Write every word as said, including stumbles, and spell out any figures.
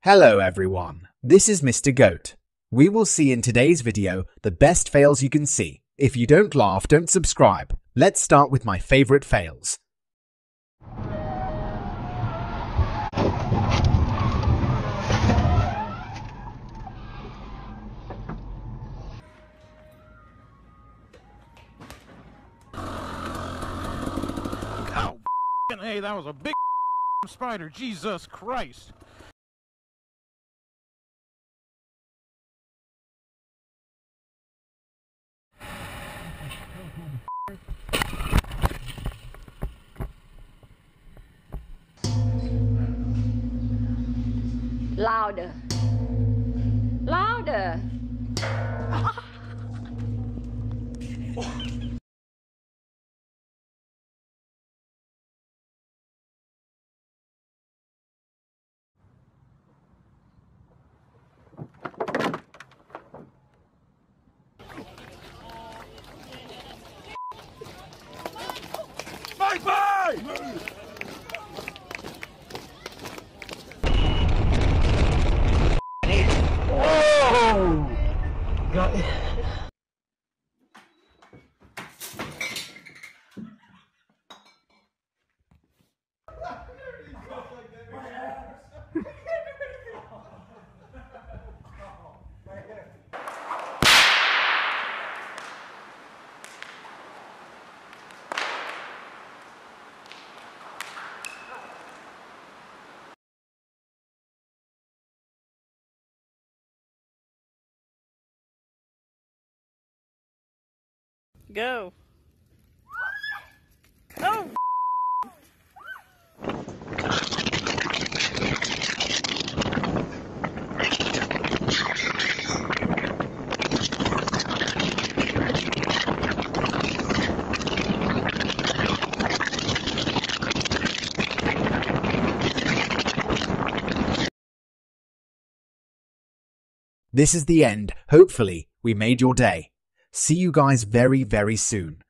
Hello everyone, this is Mister Goat. We will see in today's video the best fails you can see. If you don't laugh, don't subscribe. Let's start with my favorite fails. Oh, hey, that was a big spider. Jesus Christ. Louder. Louder. Bye bye! Oh! Got it. Go. Oh! This is the end. Hopefully, we made your day. See you guys very, very soon.